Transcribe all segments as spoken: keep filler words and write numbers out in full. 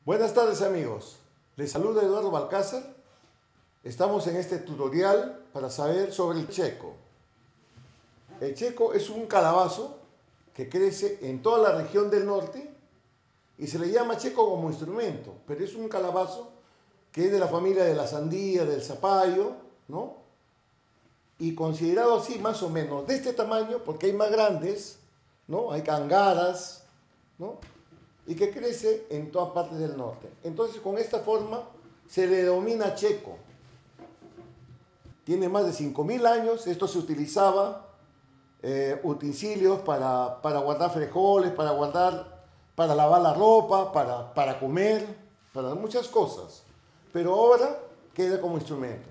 Buenas tardes amigos, les saluda Eduardo Balcázar. Estamos en este tutorial para saber sobre el checo. El checo es un calabazo que crece en toda la región del norte y se le llama checo como instrumento, pero es un calabazo que es de la familia de la sandía, del zapallo, ¿no? Y considerado así más o menos de este tamaño, porque hay más grandes, ¿no? Hay cangaras, ¿no? Y que crece en todas partes del norte. Entonces, con esta forma se le denomina checo. Tiene más de cinco mil años. Esto se utilizaba eh, utensilios para, para guardar frijoles, para guardar, para lavar la ropa, para, para comer, para muchas cosas. Pero ahora queda como instrumento.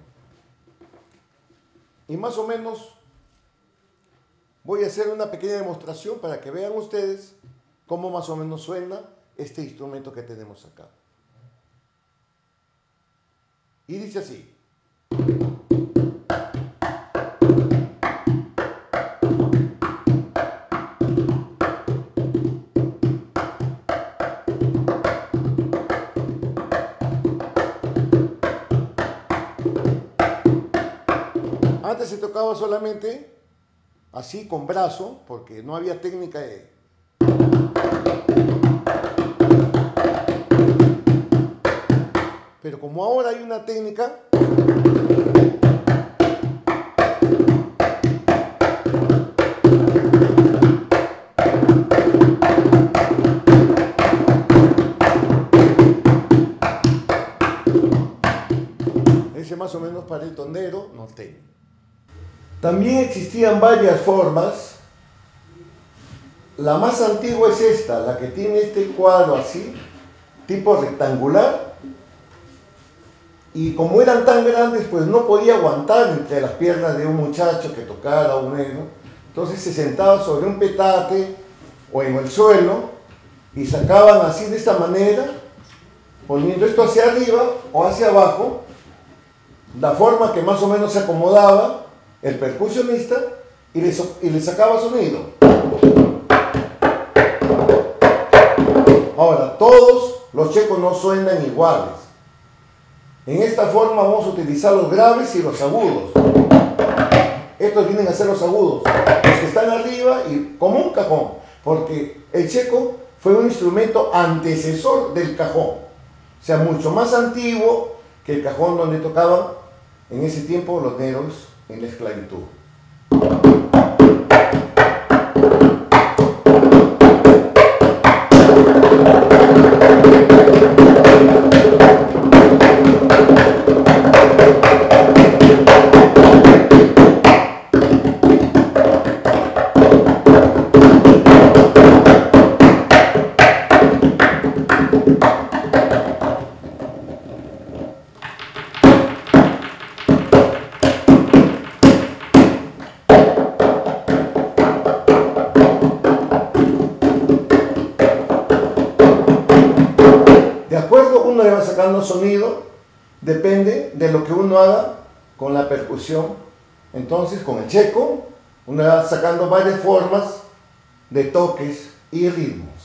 Y más o menos voy a hacer una pequeña demostración para que vean ustedes cómo más o menos suena este instrumento que tenemos acá. Y dice así. Antes se tocaba solamente así con brazo, porque no había técnica de... Pero como ahora hay una técnica, ese más o menos para el tondero norteño. También existían varias formas. La más antigua es esta, la que tiene este cuadro así, tipo rectangular. Y como eran tan grandes, pues no podía aguantar entre las piernas de un muchacho que tocara un negro. Entonces se sentaba sobre un petate o en el suelo y sacaban así de esta manera, poniendo esto hacia arriba o hacia abajo, la forma que más o menos se acomodaba el percusionista y le, y le sacaba sonido. Ahora, todos los checos no suenan iguales. En esta forma vamos a utilizar los graves y los agudos. Estos vienen a ser los agudos, los que están arriba y como un cajón, porque el checo fue un instrumento antecesor del cajón, o sea, mucho más antiguo que el cajón donde tocaban en ese tiempo los negros en la esclavitud. De acuerdo, uno le va sacando sonido, depende de lo que uno haga con la percusión. Entonces, con el checo, uno va sacando varias formas de toques y ritmos.